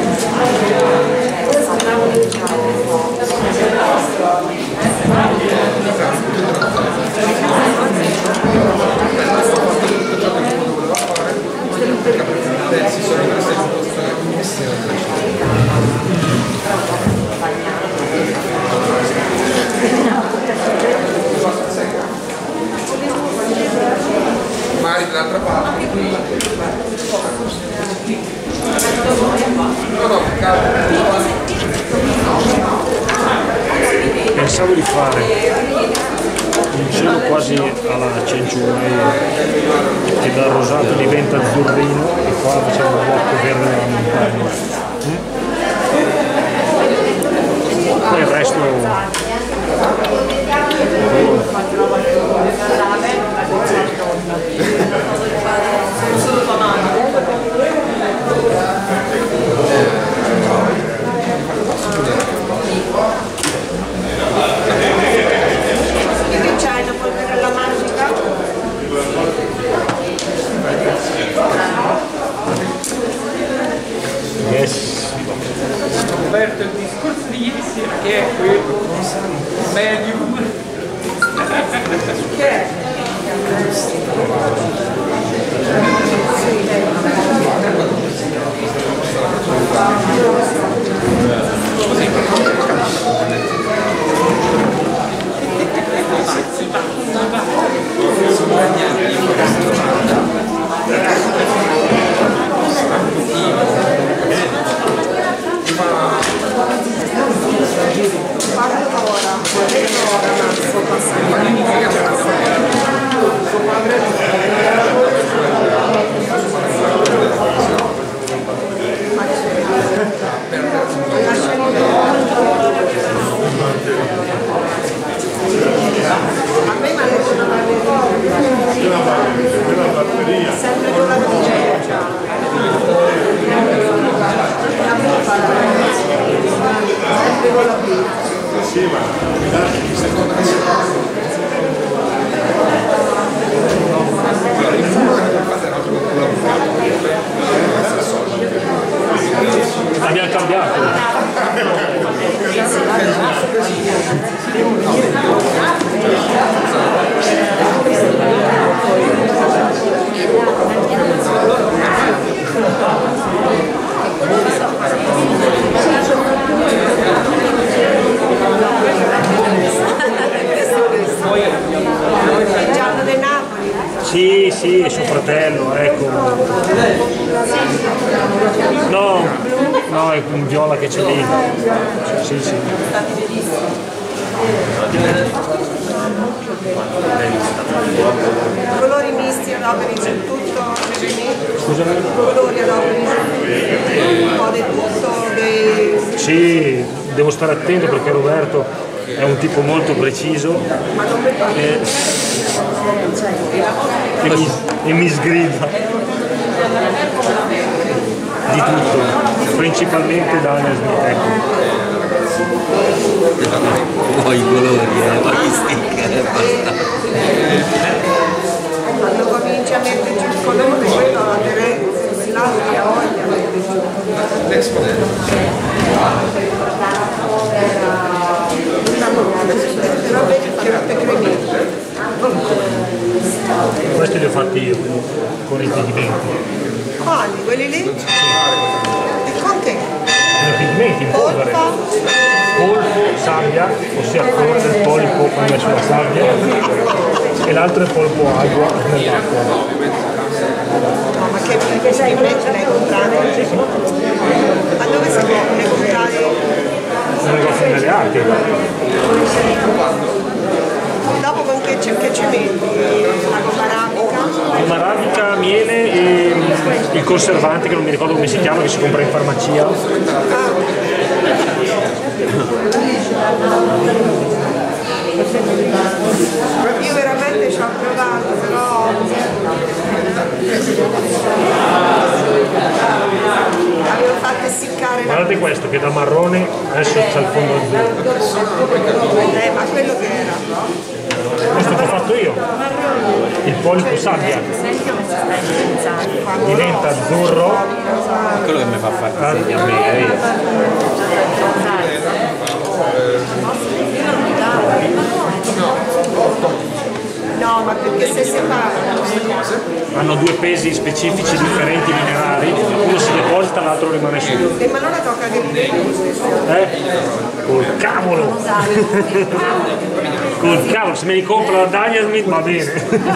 Magari dall'altra parte. Pensavo di fare un cielo quasi alla Cencione che dal rosato diventa azzurrino e qua facciamo un blocco verde della montagna. Poi il resto che c'hai la polverella magica? yes. Scoperto il discorso di ieri sera che è quello medium che è sempre con la Abbiamo cambiato. il giallo del Napoli. Sì, sì, è suo fratello, ecco. No, no, è un viola che c'è lì. Sì, sì. Colori misti ad operi su tutto, Scusami? colori ad operi un po' di tutto, dei... Sì, devo stare attento perché Roberto è un tipo molto preciso e mi sgrida di tutto, principalmente Daniel Smith, ecco. Poi i colori, poi gli sticker, basta. Quando cominci a metterci il colore, quello là che ha voglia. Però vedi che tutte cremite. Questi li ho fatti io, con i pigmenti. Quali? Quelli lì? E con che? Con i pigmenti in polvere. Polpo, sabbia, ossia il colore del polipo quando è sulla sabbia, e l'altro è polpo agua nell'acqua. No, ma che pigmenti l'hai comprato? Ma dove si può comprare? Un negozio delle arti. Dopo con che ci metti? La gomma arabica? Gomma arabica, miele e il conservante che non mi ricordo come si chiama, che si compra in farmacia. Io veramente ci ho provato, però avevo fatto fatte essiccare la... Guardate questo che da marrone adesso c'è il fondo azzurro. Ma quello che era? Questo che ho fatto io. Il polipo sabbia. Diventa azzurro. Quello che mi fa fare disegni a me. No, ma perché se separano Hanno due pesi specifici differenti minerali, uno si deposita, l'altro rimane su. ma non la tocca che li Col cavolo! Col cavolo, se me li compro la Dania Smith va bene.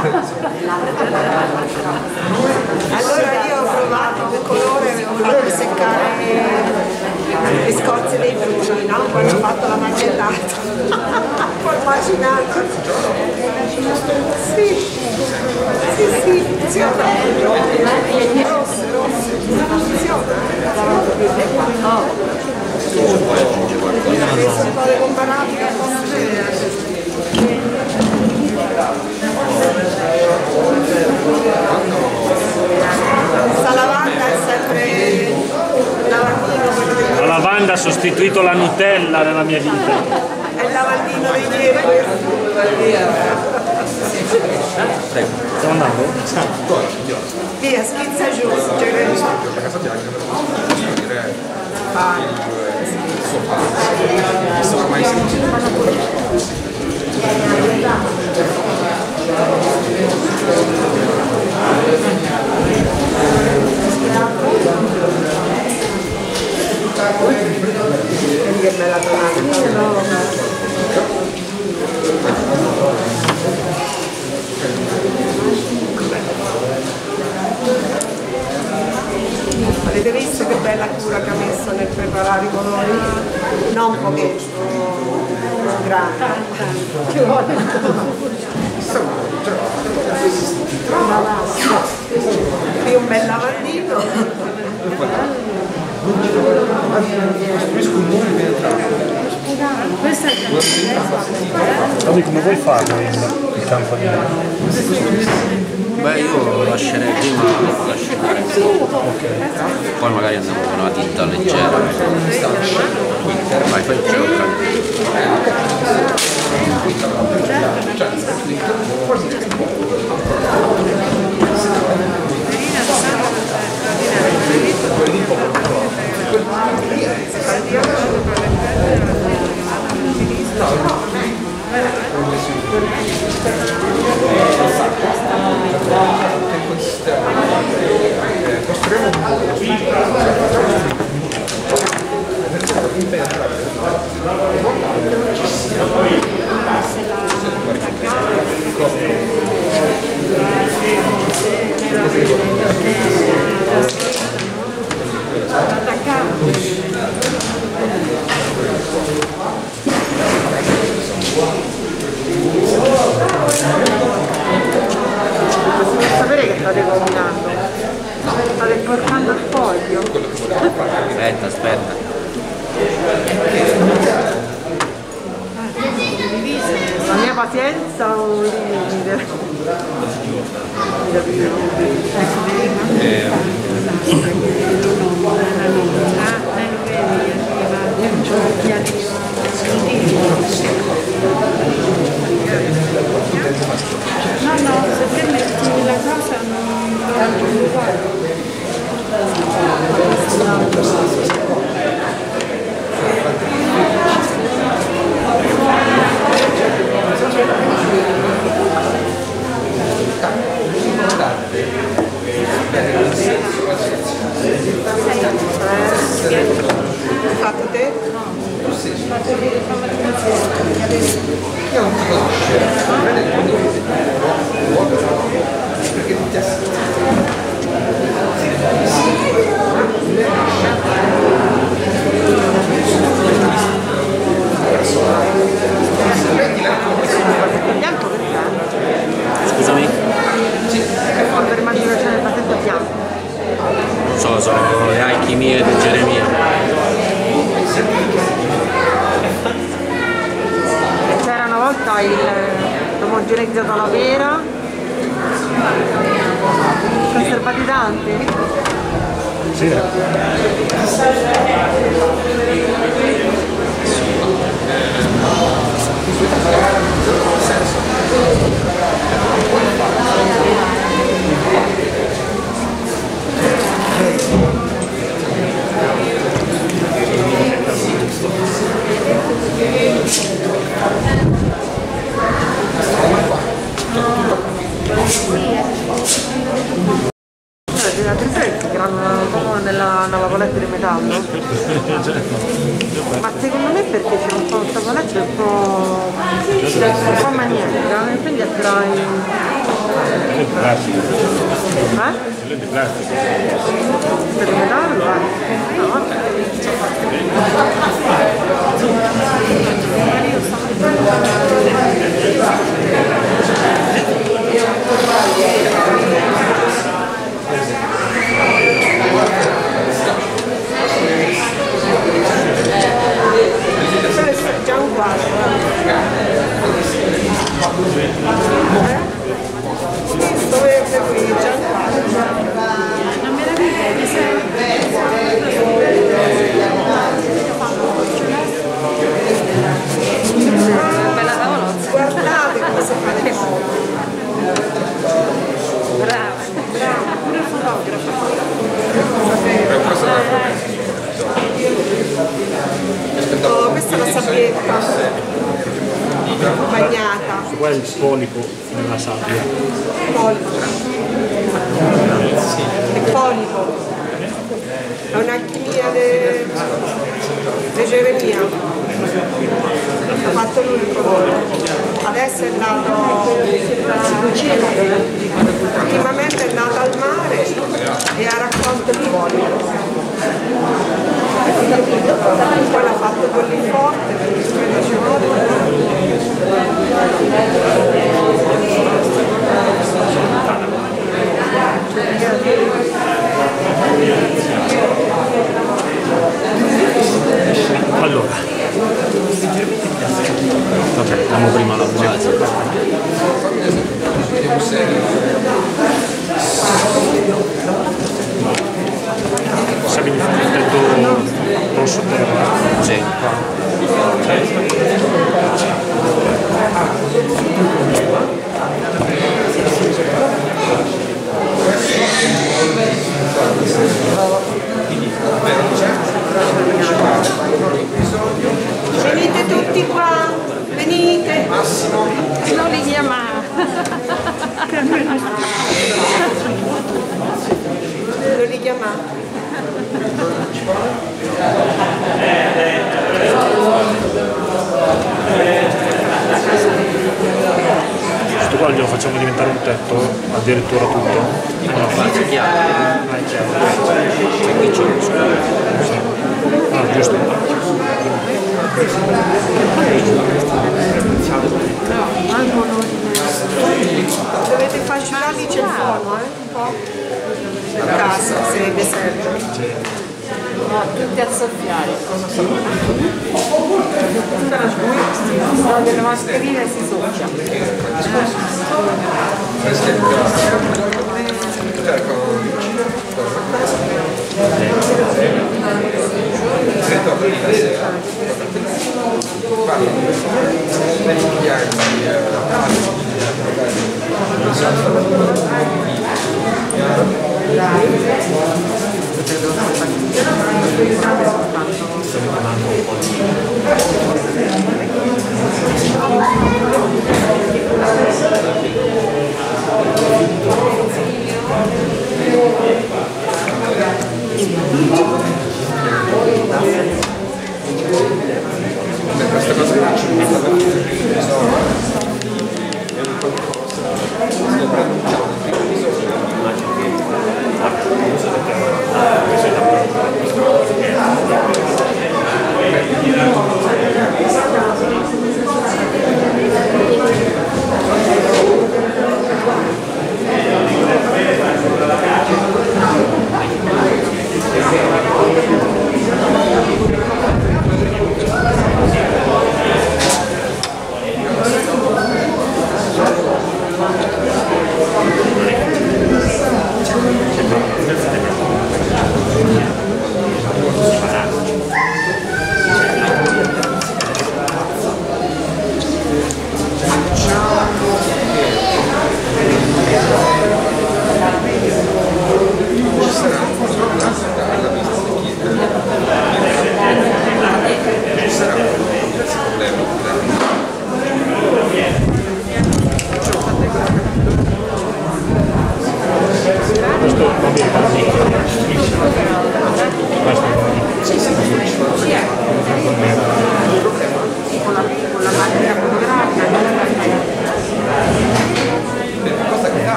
Allora io ho provato quel colore, avevo fatto seccare le scorze dei frutti, no? Poi ho fatto la macellata. Ho immaginato. Sì, funziona. Rosse. Funziona. Adesso un po' di comparabile. Questa lavanda è sempre lavandino. La lavanda ha sostituito la Nutella nella mia vita. È il lavandino dei miei questo. Stiamo andando? Via, schizza giù. Che bella tonalità. Avete visto che bella cura che ha messo nel preparare i colori? Non pochetto, grande. Qui un bel lavandino. Tony, come vuoi farlo il campanile? Beh, io lo lascerei prima lasciare. Poi magari andiamo con una tinta leggera. Vai, fai il giro Sapere che state combinando? State portando il foglio? Aspetta. La mia pazienza o un limite? No, se te metti la cosa non lo guardo. Fatto te? Bianco perché? Scusami? Per maturazione del patente bianco. Non so, sono le alchimie di Geremia. C'era una volta l'omogenizzato alla pera, conservati tanti. Sì. Nella vavoletta di metallo? Ma secondo me perché c'è un po' questa vavoletta un po' magnetica e quindi attrae. È di plastica. Eh? È di plastica. Per il metallo? No, vabbè. Già un quadro. Questo verde qui, già un quadro. Una meraviglia, mi bella tavolozza. Guardate come si fa le cose. Brava. Pure il fotografo. Oh, questa è la sabbietta bagnata. Qua è il polipo nella sabbia. Polipo. È polipo. È un'alchimia di Geremia. Ha fatto lui il colore. Adesso è andato ultimamente è andato al mare e ha raccolto il polipo. Poi l'ha fatto bollire forte perché credo ci Allora, vabbè, andiamo prima alla base. sapevi il tetto rosso terra? Sì. venite tutti qua, venite. Non li chiama. Lo richiamate. Questo qua glielo facciamo diventare un tetto, addirittura tutto. Una fase chiara. Ah, è chiaro. E qui c'è uno scuro. Ah, giusto. Dovete far asciugarli, c'è il fono, un po'. A casa, se vi serve. No, tutti a soffiare. Sono delle mascherine e si soffia. Questa cosa che ci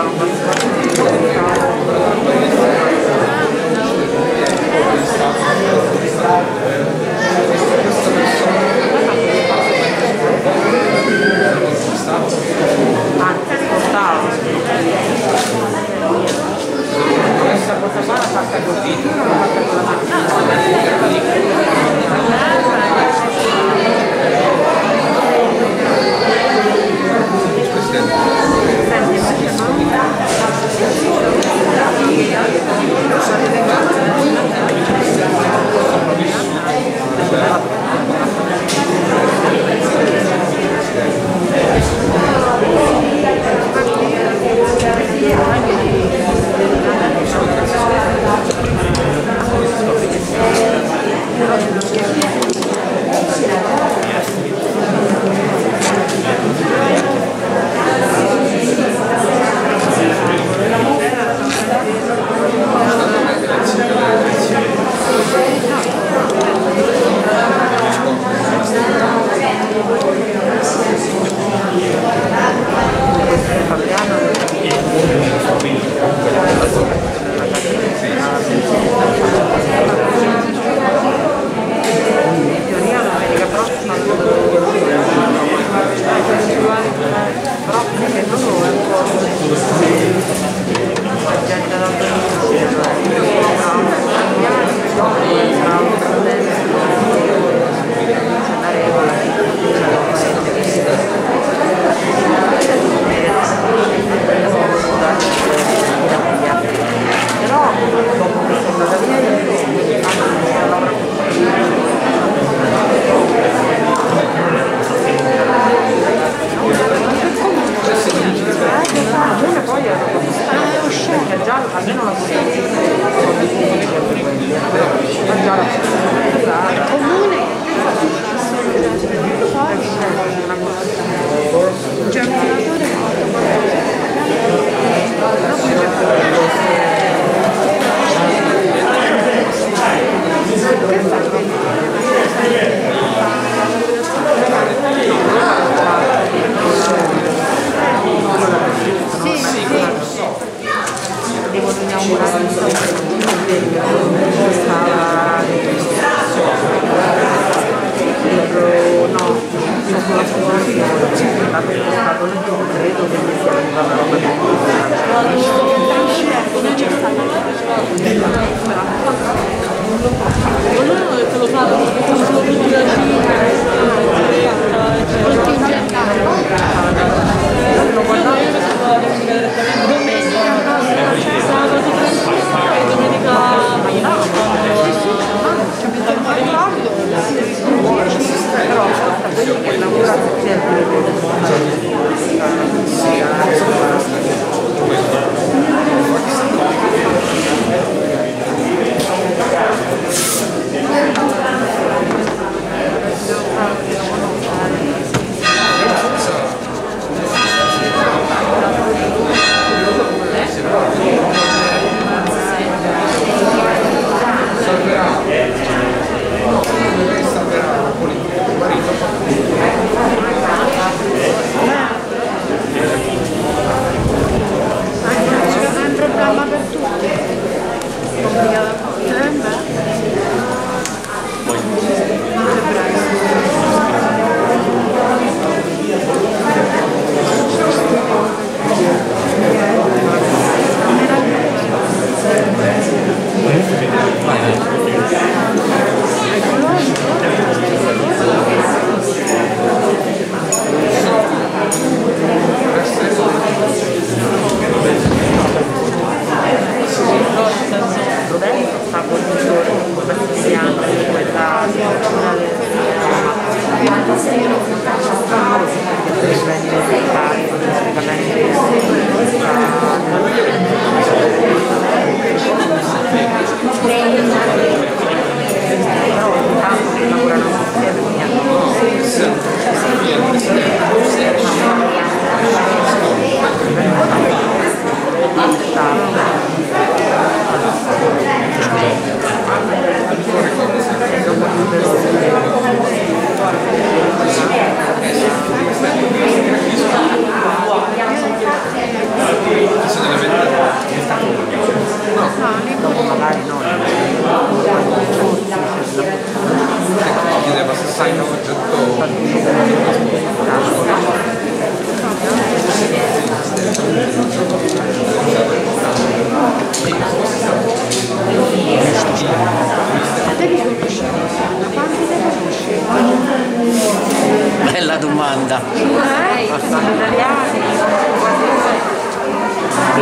Contingentato.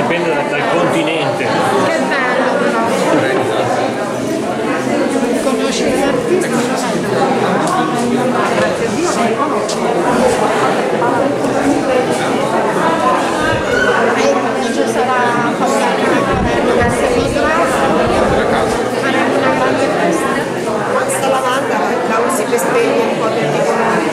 dipende dal continente. Che bello però. Conosci gli artisti? Grazie a Dio non li conosco. Ci sarà faremo una grande festa. Sta lavanda la usi per spegnere un po' del colore.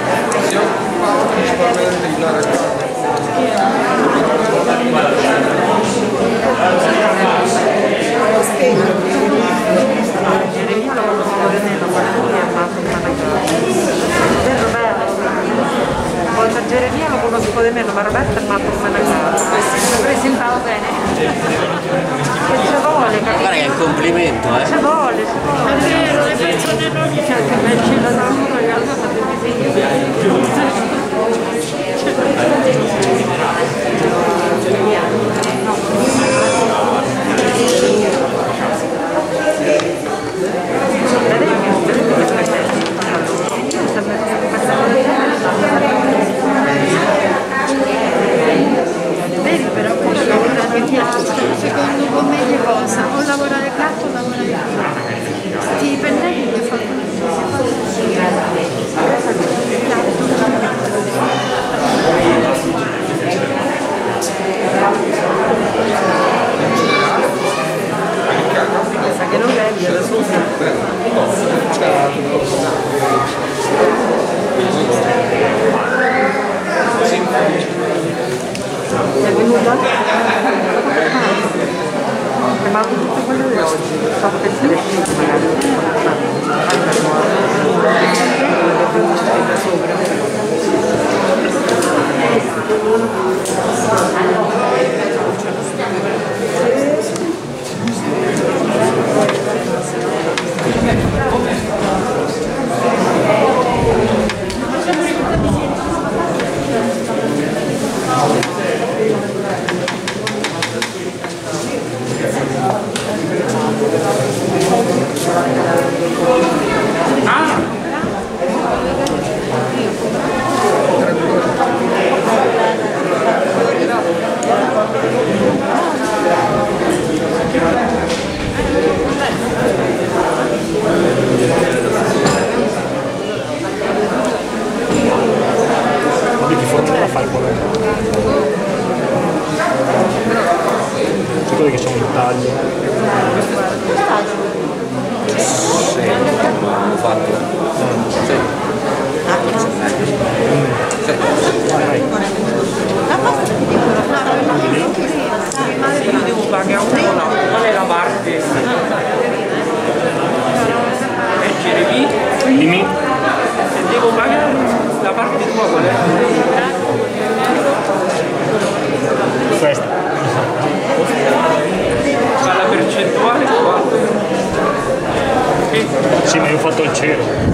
Geremia lo conosco nemmeno, ma lui è nato in Madagascar. Vero bello? Volta Geremia lo conosco nemmeno, ma Roberto è nato in Madagascar. Lo presentavo bene. Che ci vuole, capito? Guarda che è un complimento, Ci vuole, ci vuole. È vero, le persone non dicono che me ce la danno una casa per dove vedi però come lavorare in piazza, secondo me cosa? O lavorare gatto o lavorare in piazza. Ti dipendenti che fanno che non vedi adesso è venuta? Ma tutte quelle di oggi fa essere scritto magari che c'è un taglio. Sì, l'ho fatto. Sì. Io devo pagare una, qual è la parte? Leggere lì. Dimmi. E devo pagare la parte tua qual è? Questa. Ma la percentuale quanto? Sì, ma io ho fatto il cielo.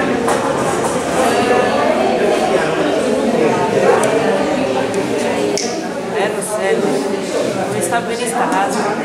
Rossello, come sta ben installato.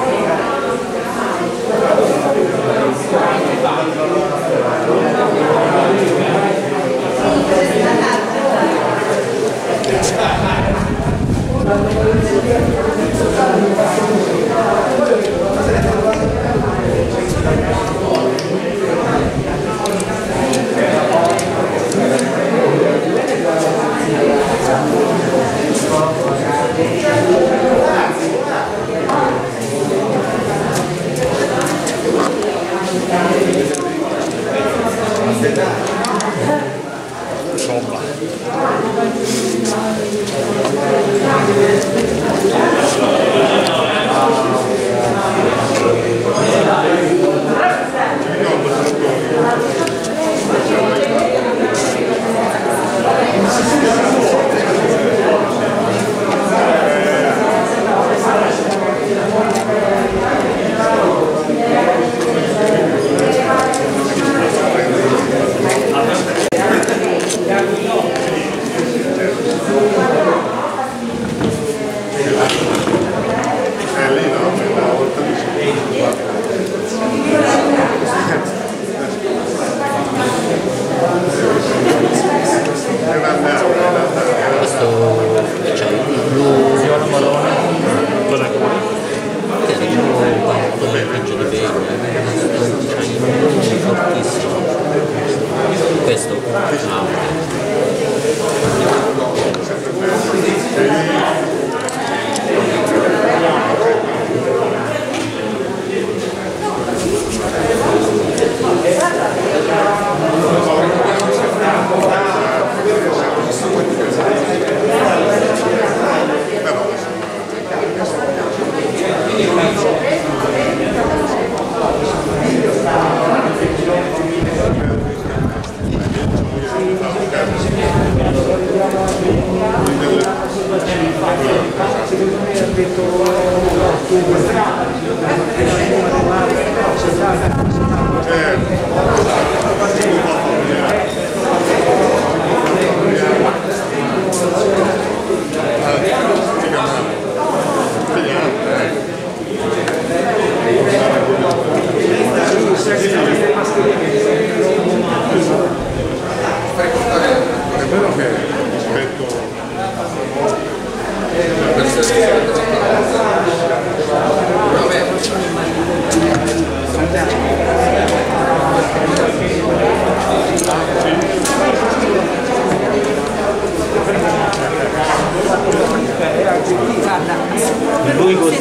Lui così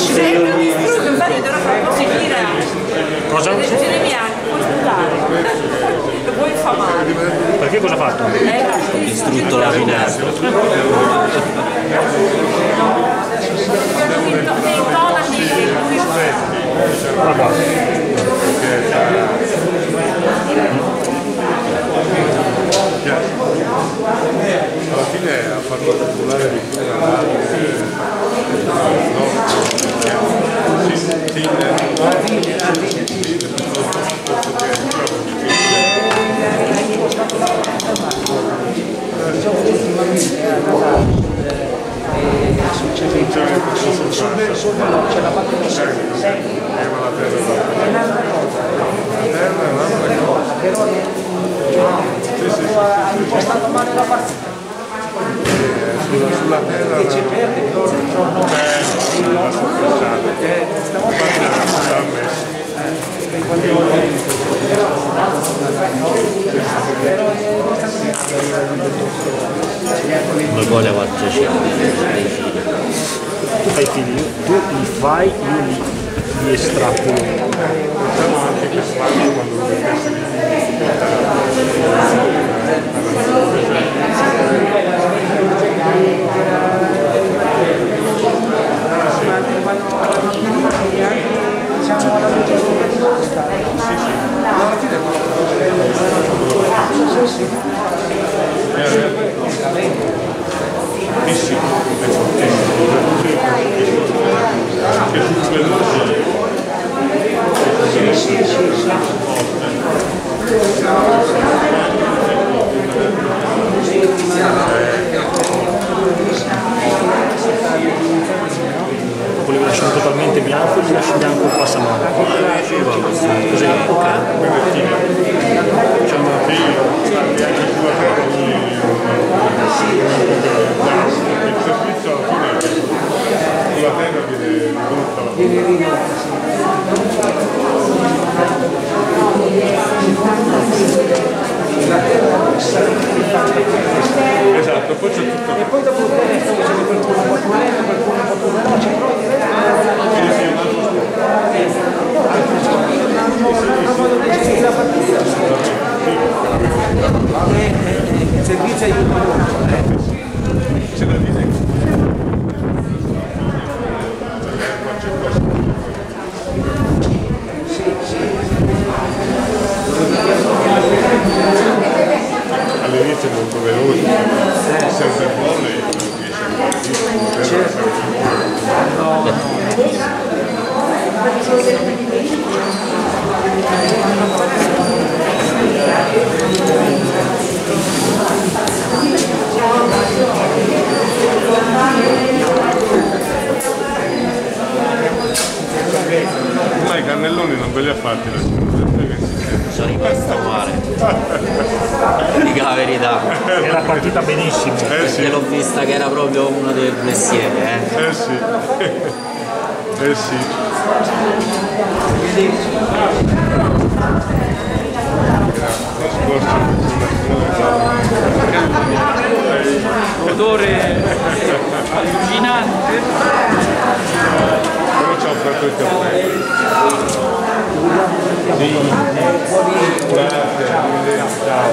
infatti dovrà far così finire cosa? le lezioni bianche, puoi sputare lo puoi infamare Perché cosa ha fatto? Distrutto la finestra. Alla fine ha fatto popolare di più la c'è la parte di sé, ma la terra è un'altra cosa. Però ha impostato male la partita. Sulla terra che ci perde troppo Come vuole la faccia Tu fai figli, tu li fai, io li estrapolo. Facciamo anche che spazio quando lo mettessi Sì, Esatto, poi c'è tutto. E poi dopo adesso c'è qualcuno un po' più lento, qualcuno un po' più veloce, poi il servizio aiuta molto. C'è da dire. All'inizio è molto veloce, sempre buono e riesce a ma i cannelloni non ve li ha fatti la sono rimasto male. Dica la verità. era partita benissimo. Perché l'ho vista che era proprio uno del mestiere, Eh sì. Eh sì. Odore allucinante. Però ci ha offerto il caffè. Sì. Grazie. Ciao.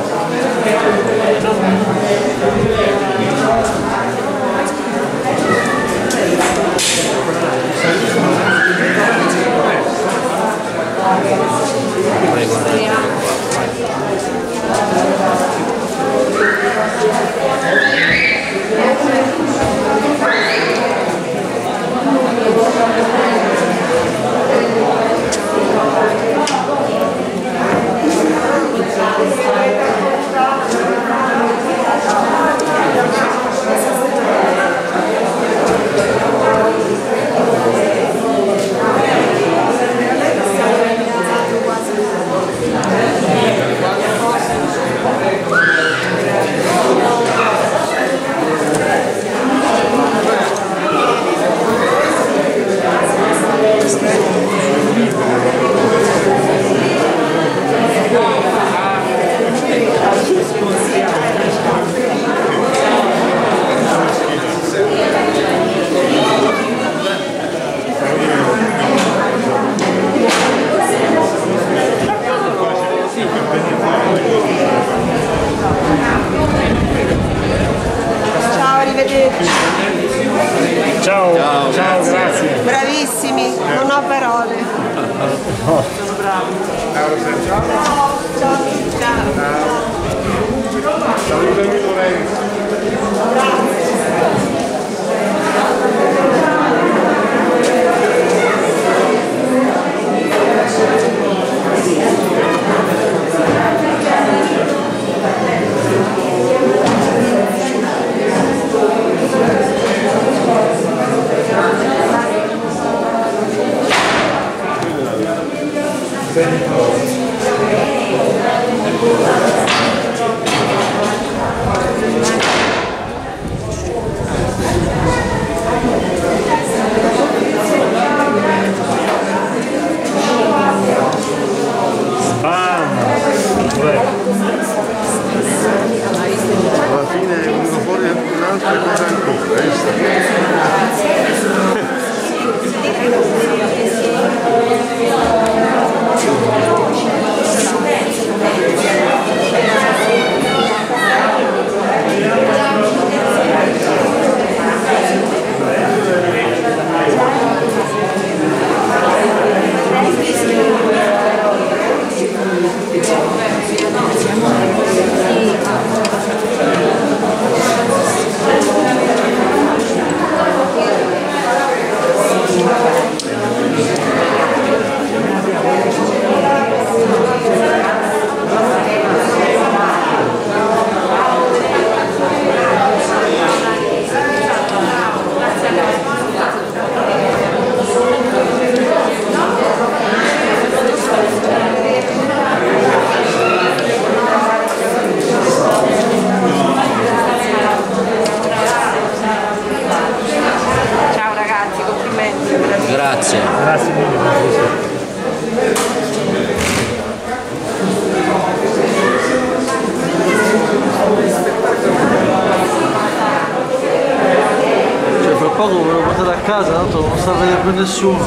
poco ve lo portate a casa, tanto non sta a vedere più nessuno.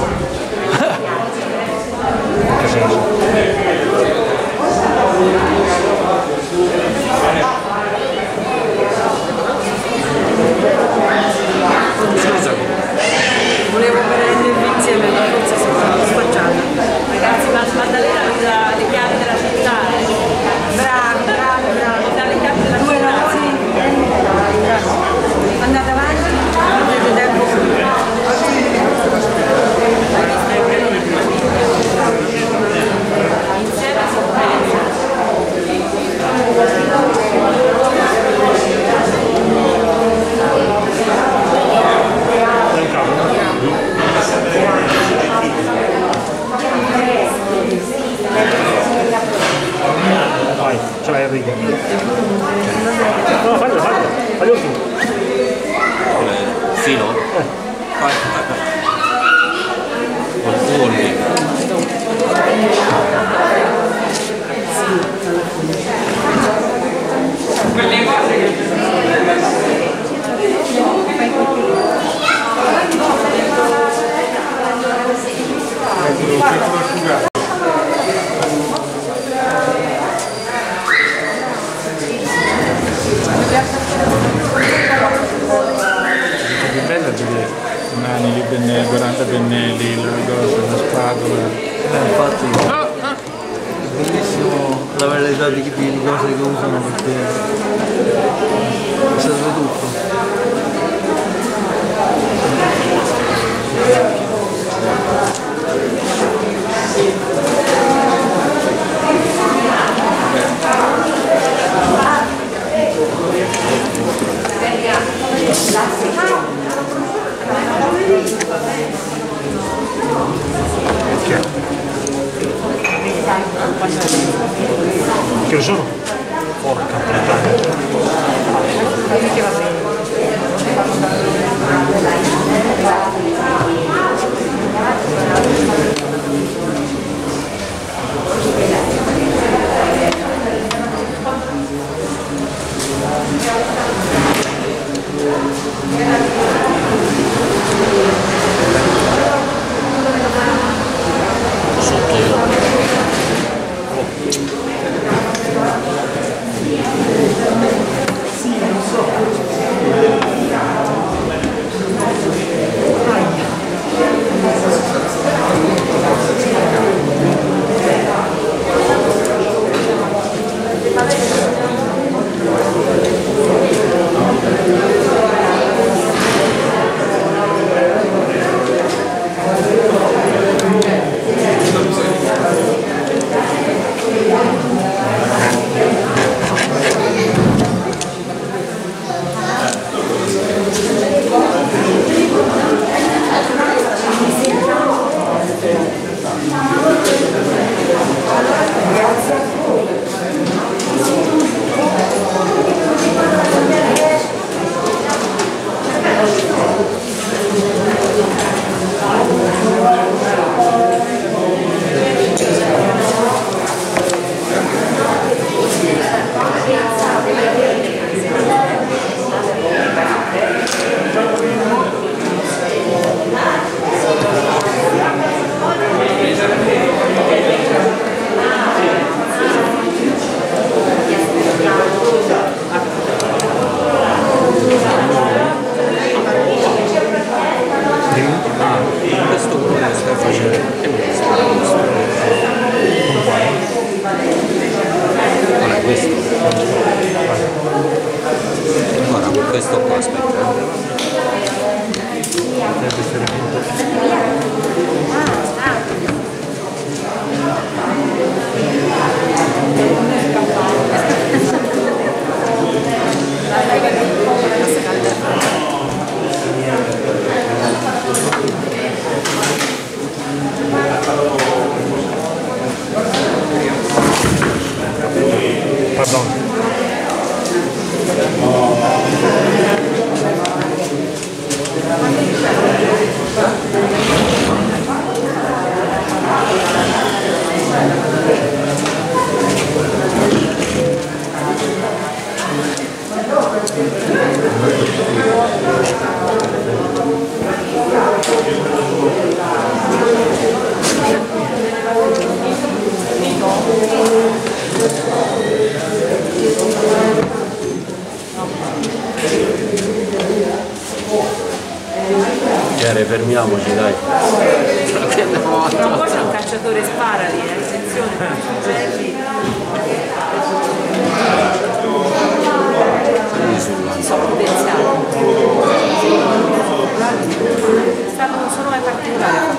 In che senso? Scusa. Volevo prendervi insieme, ma forse sono spacciata. Ragazzi, ma Maddalena mi dà le chiavi della città. Bravi, bravi, bravi. Mi dà le chiavi della città. Andate avanti, avete tempo. Insieme a sorpresa. Vai, ce l'hai Enrico. No, faglielo tu. Filo? Vai, vai, vai. Col polli. Quelle cose che... Che bella vedere nani, li pennelli, 40 pennelli, la cosa, la spatola. Infatti è bellissimo la varietà di cose che usano perché serve tutto. Che lo sono? Porca puttana. Questo quello che stai facendo è questo. Qual è questo? Ora con questo qua aspetta. Pardon. fermiamoci dai. No, poi c'è un cacciatore spara lì, attenzione, belli. Sono potenziali. Sono mai particolari.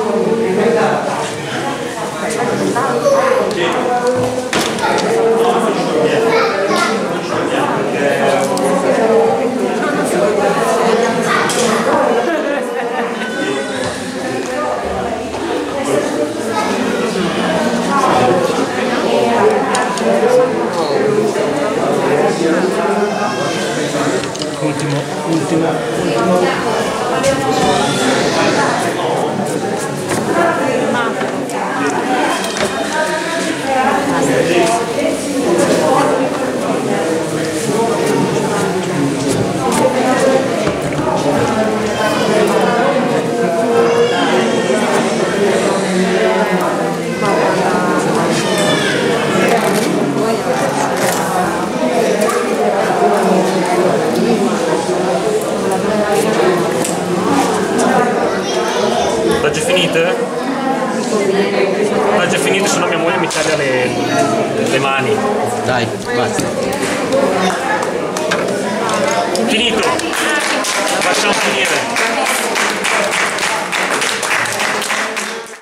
Ultimo. L'ha già finite? L'ha già finite, se no mia moglie mi taglia le mani. Dai, basta. Finito! Facciamo finire.